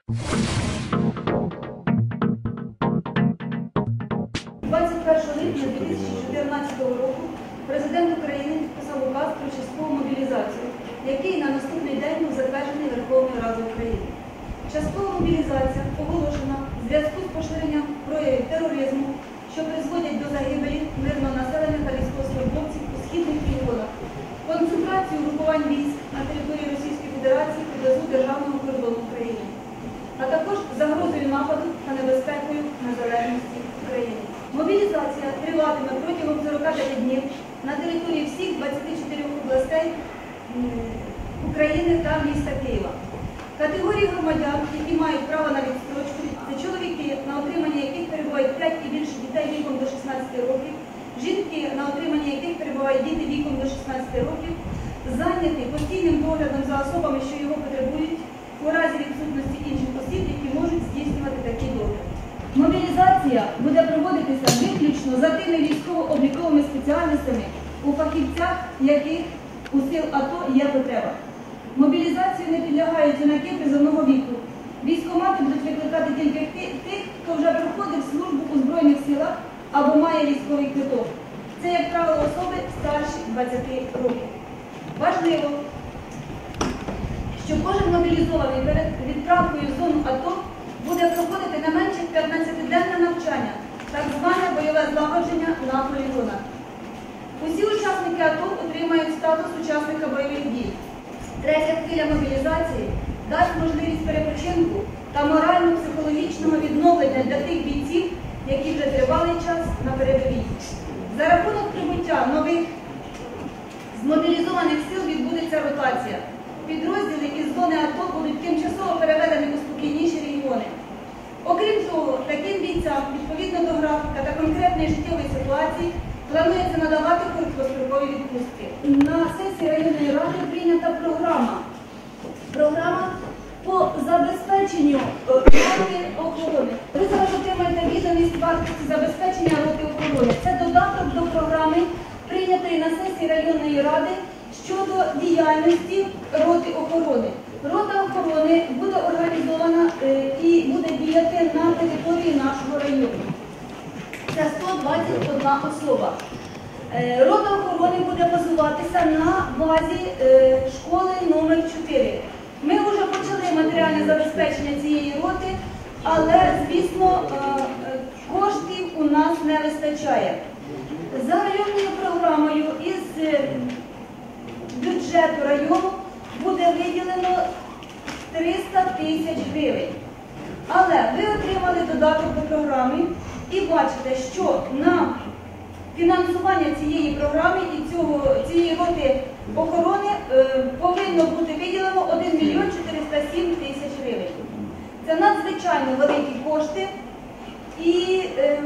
липня 2014 року Президент України підписав указ про часткову мобілізацію, який на наступний день був затверджений Верховною Радою України. Часткова мобілізація оголошена в зв'язку з поширенням проявів тероризму, що призводять до загибелі мирного населення та військовослужбовців у східних регіонах, концентрацію групувань військ на території Російської Федерації поблизу державного кордону України, а також загрозою нападу та небезпекою незалежності України. Мобілізація триватиме протягом 45 днів на території всіх 24 областей України та міста Києва. Категорії громадян, які мають право на відстрочку, це чоловіки, на отримання яких перебувають 5 і більше дітей віком до 16 років, жінки, на отримання яких перебувають діти віком до 16 років, зайняті постійним доглядом за особами, що його потребують, у разі відсутності інших осіб, які можуть здійснювати такий догляд. Мобілізація буде проводитися виключно за тими військово-обліковими спеціальностями, у фахівцях яких у сил АТО є потреба. Мобілізацію не підлягають юнаки призовного віку. Військкомати будуть викликати тільки тих, хто вже проходив службу у Збройних силах або має військовий квиток. Це, як правило, особи старші 20 років. Важливо, що кожен мобілізований перед відправкою в зону АТО буде проходити не менше 15-денне навчання, так зване бойове злагодження на полігонах. Усі учасники АТО отримають статус учасника бойових дій. Третя хвиля мобілізації дасть можливість перепочинку та морально-психологічного відновлення для тих бійців, які вже тривалий час на передовій. За рахунок прибуття нових змобілізованих сил відбудеться ротація. Підрозділи із зони АТО будуть тимчасово переведені у спокійніші регіони. Окрім того, таким бійцям, відповідно до графіка та конкретної життєвої ситуації, планується надавати короткострокові відпустки. На сесії районної ради прийнята програма по забезпеченню роти охорони. Ви зараз отримаєте відомість вартості забезпечення роти охорони. Це додаток до програми, прийнятої на сесії районної ради щодо діяльності роти охорони. Рота охорони буде організована і буде діяти на території нашого району. Це 121 особа. Рота охорони буде базуватися на базі школи номер 4. Ми вже почали матеріальне забезпечення цієї роти, але, звісно, коштів у нас не вистачає. За районною програмою із бюджету району буде виділено 300 тисяч гривень. Але ви отримали додаток до програми і бачите, що на фінансування цієї програми і цієї роти охорони повинно бути виділено 1 мільйон 407 тисяч гривень. Це надзвичайно великі кошти. І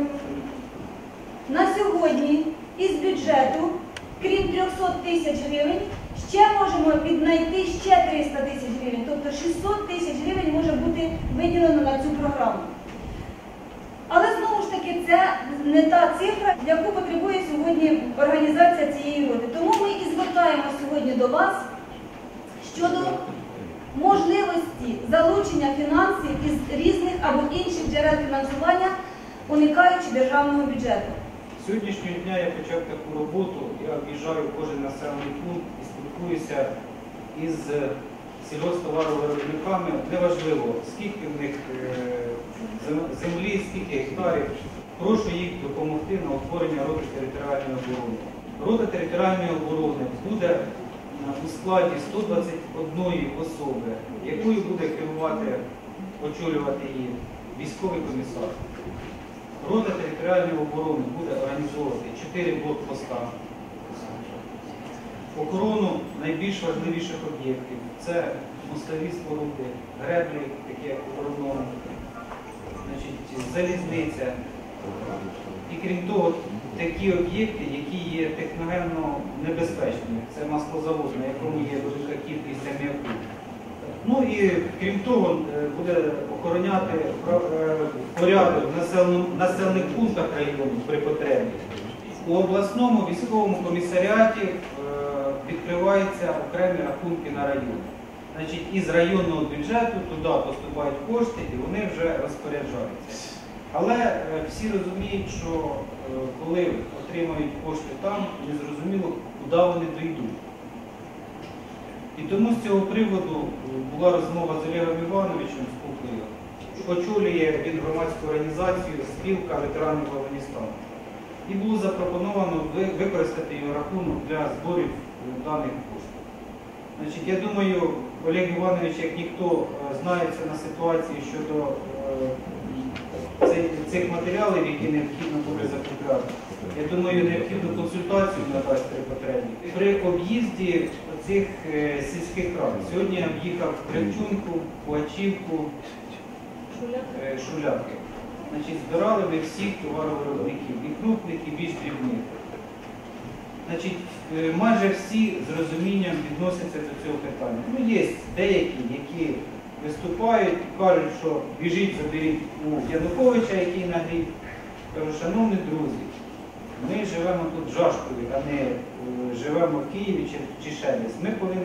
на сьогодні із бюджету, крім 300 тисяч гривень, ще можемо піднайти ще 300 тисяч гривень. Тобто 600 тисяч гривень може бути виділено на цю програму. Але знову ж таки це не та цифра, яку потребує сьогодні організація цієї роти. Тому ми і звертаємо сьогодні до вас щодо можливості залучення фінансів із різних або інших джерел фінансування, уникаючи державного бюджету. Сьогоднішнього дня я почав таку роботу, я об'їжджаю кожен населений пункт і спілкуюся із сільгосптоваровиробниками. Неважливо, скільки в них землі, скільки гектарів. Прошу їх допомогти на утворення роти територіальної оборони. Рота територіальної оборони буде у складі 121 особи, якою буде керувати, очолювати її військовий комісар. Рота територіальної оборони буде організовувати 4 блокпоста. Охорону найбільш важливіших об'єктів. Це мостові споруди, греблі, такі як охоронні, залізниця. І крім того, такі об'єкти, які є техногенно небезпечними. Це маслозавод, на якому є велика кількість аміаку. Ну і крім того, буде охороняти порядок в населених пунктах району при потребі. У обласному військовому комісаріаті відкриваються окремі рахунки на район. значить, із районного бюджету туди поступають кошти і вони вже розпоряджаються. Але всі розуміють, що коли отримають кошти там, незрозуміло, куди вони дійдуть. І тому з цього приводу була розмова з Олегом Івановичем Скуклею, очолює він громадську організацію «Спілка ветеранів Афганістану». І було запропоновано використати його рахунок для зборів даних коштів. Значить, я думаю, Олег Іванович, як ніхто, знається на ситуації щодо цих матеріалів, які необхідно буде закупляти. Я думаю, необхідну консультацію надасть при потребі. При об'їзді цих сільських рад. Сьогодні я об'їхав Кривчунку, Пугачівку, Шулявки. Значить, збирали ми всіх товаровиробників, і крупних, і більш дрібних. Значить, майже всі з розумінням відносяться до цього питання. Ну, є деякі, які виступають і кажуть, що біжіть, заберіть у Януковича, який нагрів. Кажу, шановні друзі, ми живемо тут в Жашкові, а не живемо в Києві чи ще десь.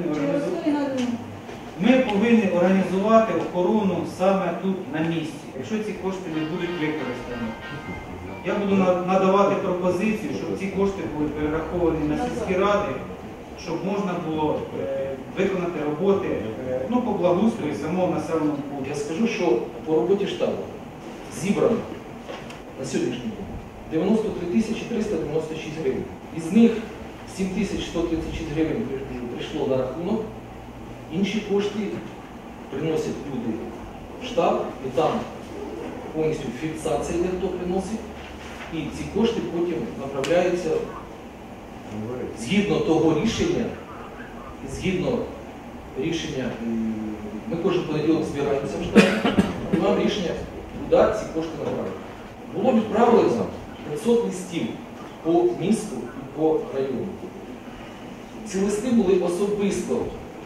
Ми повинні організувати охорону саме тут на місці, якщо ці кошти не будуть використані. Я буду надавати пропозицію, щоб ці кошти були перераховані на сільські ради, щоб можна було виконати роботи по благоустрою самого населеного пункту. Я скажу, що по роботі штабу зібрано на сьогоднішній день 93 396 гривень. Із них 7136 гривень прийшло на рахунок, інші кошти приносять люди в штаб, і там повністю фіксація, де хто приносить, і ці кошти потім направляються згідно того рішення, ми кожен понеділок збираємося в штабі, і нам рішення, куди ці кошти направити. Було відправлено 500 листів по місту і по району. Ці листи були особисто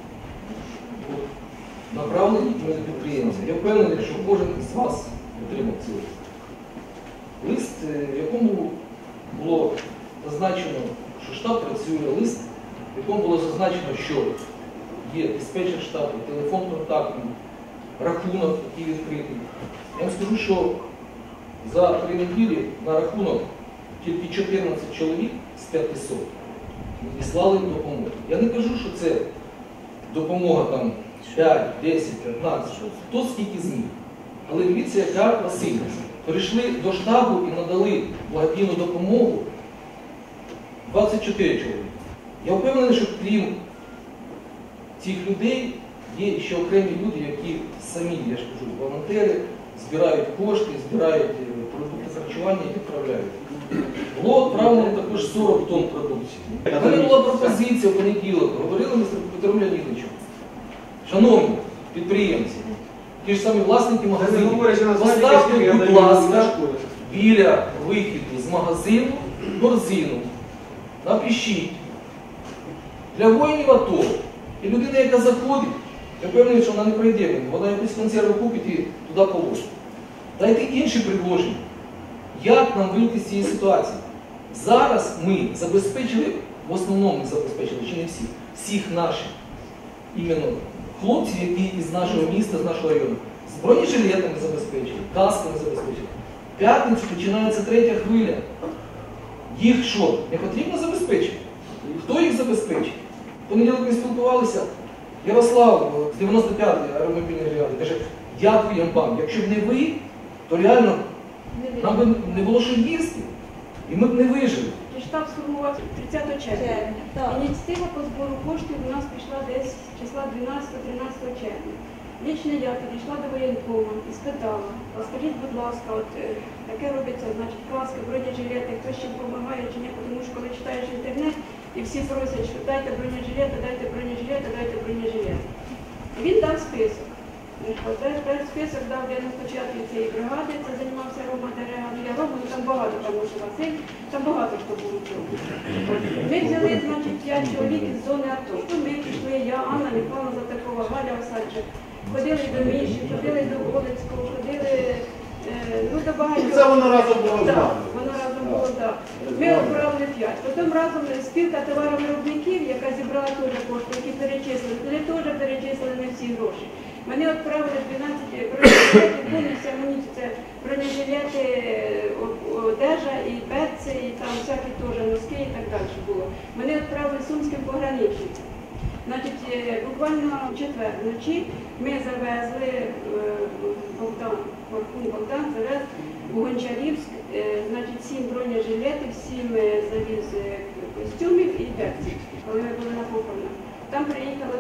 направлені на підприємців. Я впевнений, що кожен з вас отримав ці листи. Лист, в якому було зазначено, що штаб працює, лист, в якому було зазначено, що є диспетчер штабу, телефон контактний, рахунок, який відкритий. Я вам скажу, що за 3 неділі на рахунок тільки 14 чоловік з 500 надіслали допомогу. Я не кажу, що це допомога там 5, 10, 15, хто скільки зміг. Але дивіться, яка пасивність. Прийшли до штабу і надали благодійну допомогу 24 чоловіки. Я впевнений, що крім цих людей є ще окремі люди, які самі, я ж кажу, волонтери, збирають кошти, збирають продукти харчування і відправляють. Було відправлено також 40 тонн продукції. У мене була пропозиція в понеділок, говорили ми з Петром Леонідовичем. Шановні підприємці, ті ж самі власники магазинів, поставте, будь ласка, біля вихіду з магазину корзину, напишіть для воїнів АТО. І людина, яка заходить, я впевнений, що вона не пройде, вона якусь консерву купить і туди положить. Дайте інші предложення, як нам вийти з цієї ситуації. Зараз ми забезпечили, в основному ми забезпечили, чи не всіх, всіх наших іменно хлопців, які із нашого міста, з нашого району, з бронежилетами забезпечили, касками забезпечили. В п'ятницю починається 3-я хвиля. Їх що, не потрібно забезпечити? Хто їх забезпечить? В понеділок ми спілкувалися, Ярослав з 95-ї аеромобільної бригади каже, дякую вам, якщо б не ви, то реально нам би не було що їсти, і ми б не вижили. Штаб сформувався 30 червня. Ініціатива по збору коштів у нас пішла десь числа 12-13 червня. Лічно я підійшла до воєнкома і спитала, скажіть, будь ласка, от таке робиться, значить, каски, бронежилети, хтось чим допомагає чи ні, тому що коли читаєш інтернет і всі просять, що дайте бронежилети, дайте бронежилети, дайте бронежилети. І він дав список. Список дав 95-ї цієї бригади, це займався Рома Дерега. Я Рому, там багато, тому що Василь, там багато хто був у цьому. Ми взяли, значить, 5 чоловік із зони АТО. Ми пішли, я, Анна Михайловна Затакова, Галя Осадчик. Ходили до Міші, ходили до Олицького, ходили до багатьох. Це воно разом було з Так, нами. воно разом було з так. Ми відправили 5. Потім разом спілка товаровиробників, яка зібрала теж кошти, які перечислили, вони теж перечислили не всі гроші. Вони відправили 12 бронежилетів, повністю амуніцію, це бронежилети, одежа і берці, і там всякі теж носки і так далі було. Вони відправили сумським пограничникам. Значить, буквально в четвер вночі ми завезли, Богдан завез у Гончарівськ, значить, 7 бронежилетів, 7 завіз костюмів і берці, коли ми були на похоронах. Там приїхало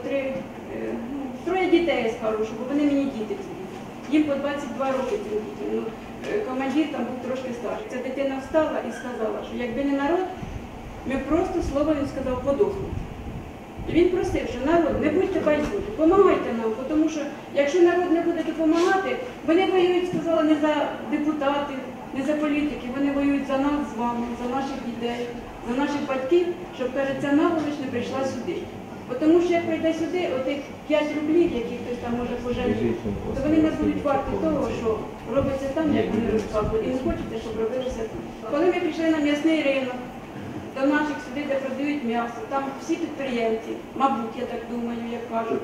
3 дітей, я скажу, бо вони мені діти ці. Їм по 22 роки цим дітям. Ну, командир там був трошки старший. Ця дитина встала і сказала, що якби не народ, ми просто, слово він сказав, подохнемо. І він просив, що народ, не будьте байдужі, допомагайте нам, тому що якщо народ не буде допомагати, вони воюють, сказали, не за депутатів, не за політиків, вони воюють за нас з вами, за наших дітей, за наших батьків, щоб, каже, ця наволоч не прийшла сюди. Тому що як прийде сюди, отих 5 рублів, які хтось там може пожаліти, то вони не будуть варті того, що робиться там, як вони розказують, і не хочете, щоб робилося тут. Коли ми прийшли на м'ясний ринок, до наших сюди, де продають м'ясо, там всі підприємці, мабуть, я так думаю, як кажуть.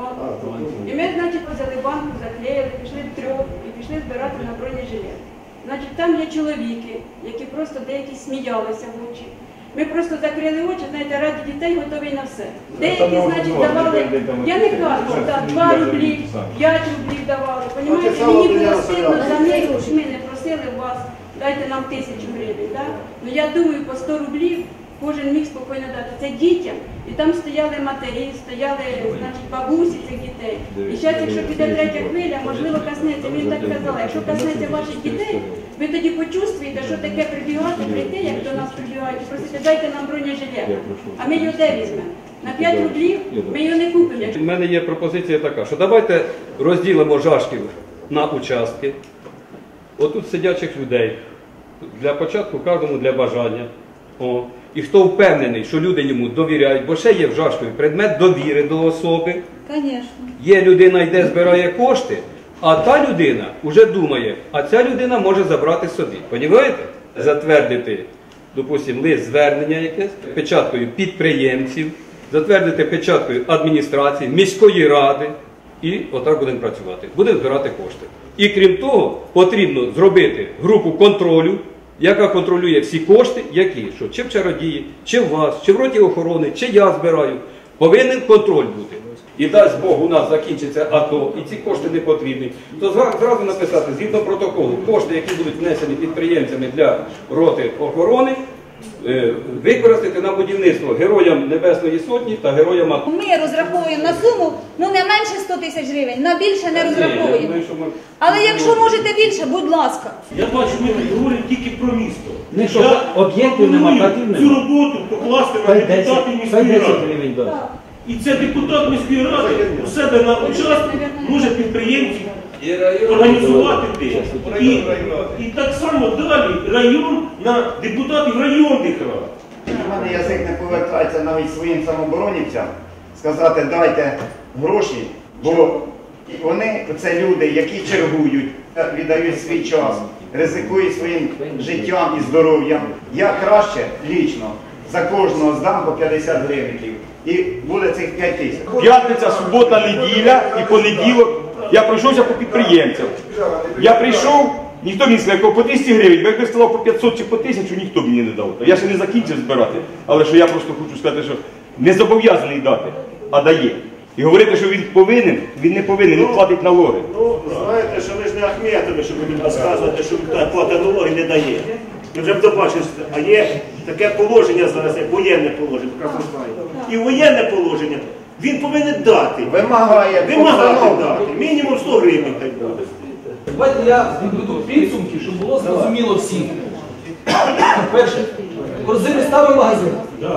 І ми, значить, взяли банку, заклеїли, пішли в трьох і пішли збирати на бронежилет. Значить, там є чоловіки, які просто деякі сміялися в очі. Ми просто закрили очі, знаєте, раді дітей готові на все. Деякі, значить, давали, я не кажу, так, 2 рублі, 5 рублів давали. Понімаєте, мені було стидно за них, що ми не просили вас, дайте нам 1000 гривень. Так? Ну я думаю, по 100 рублів кожен міг спокійно дати. Це дітям. І там стояли матері, стояли, значить, бабусі цих дітей. І зараз, якщо піде 3-я хвиля, можливо, коснеться, він так казав, якщо коснеться ваших дітей, ви тоді почувствуєте, що таке прибігати, прийти, як до нас прибігають, і просити, дайте нам бронежилет. А ми його де візьмемо? На 5 рублів ми його не купимо. У мене є пропозиція така, що давайте розділимо Жашків на участки. Отут сидячих людей. Для початку кожному для бажання. О. І хто впевнений, що люди йому довіряють, бо ще є в Жашкові предмет довіри до особи. Звісно. Є людина, йде, збирає кошти, а та людина вже думає, а ця людина може забрати собі. Понімаєте? Затвердити, допустимо, лист звернення якесь, печаткою підприємців, затвердити печаткою адміністрації, міської ради. І отак будемо працювати. Будемо збирати кошти. І крім того, потрібно зробити групу контролю, яка контролює всі кошти, які, що чи в чародії, чи в вас, чи в роті охорони, чи я збираю. Повинен контроль бути. І дасть Бог, у нас закінчиться АТО, і ці кошти не потрібні, то зразу написати, згідно протоколу, кошти, які будуть внесені підприємцями для роти охорони, використати на будівництво Героям Небесної Сотні та Героям АТО. Ми розраховуємо на суму, ну не менше 100 000 гривень, на більше не розраховуємо. Але якщо можете більше, будь ласка. Я бачу, ми тут говоримо тільки про місто. Не, що Я об'єктів нема, пропоную татів цю нема. роботу покласти на депутатів міської ради. І це депутат міської ради у себе на участку може підприємців організувати те. І так само далі район на депутатів районних рад. У мене язик не повертається навіть своїм самооборонівцям сказати, дайте гроші, бо вони, це люди, які чергують, віддають свій час, ризикують своїм життям і здоров'ям. Я краще лічно за кожного здам по 50 гривень. І буде цих 5 000. П'ятниця, субота, неділя і понеділок я пройшовся по підприємцям. Я прийшов, ніхто мені сказав, по 200 гривень, якби сказав по 500 чи по 1000, ніхто мені не дав. Я ще не закінчив збирати, але що я просто хочу сказати, що не зобов'язаний дати, а дає. І говорити, що він повинен, він не повинен, він платить налоги. Ну, знаєте, що ви ж не Ахметові, щоб мені розказувати, що платить налоги не дає. Ви вже б добачили, а є таке положення зараз, як воєнне положення, прекрасно знаєте. І воєнне положення він повинен дати. Вимагає дати. Мінімум 100 гривень хай буде. Давайте я підведу підсумки, щоб було зрозуміло всім. Перше, корзини ставимо в магазин.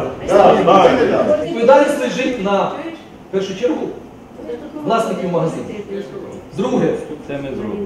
Відповідальність лежить на, в першу чергу, власників магазину. Друге, Це ми зробимо.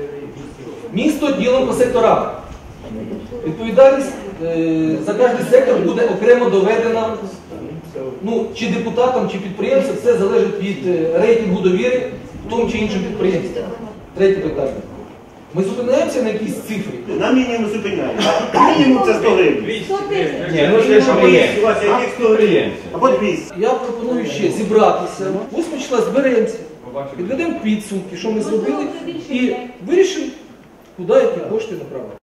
місто ділимо по секторах. Відповідальність за кожен сектор буде окремо доведена, ну, чи депутатам, чи підприємцям, все залежить від рейтингу довіри в тому чи іншому підприємстві. Третє питання. Ми зупиняємося на якійсь цифрі. На мінімум зупиняємо. Мінімум це 100 гривень. 100 тисяч. Ні, ну це ж У вас яких 100 гривень? Або 200. Я пропоную ще зібратися. 8 числа зберемося, підведемо підсумки, що ми зробили, і вирішимо, куди які кошти направити.